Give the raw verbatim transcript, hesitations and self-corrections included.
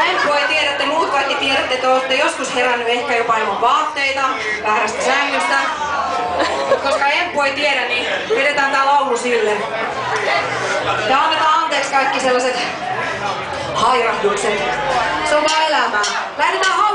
Emppu ei tiedä, te muut kaikki tiedätte, että olette joskus herännyt ehkä jopa ilman vaatteita, väärästä sängystä. Koska Emppu ei tiedä, niin pidetään tää laulu sille. Ja annetaan anteeksi kaikki sellaiset hairahdukset. Se on vaan elämää. Lähdetään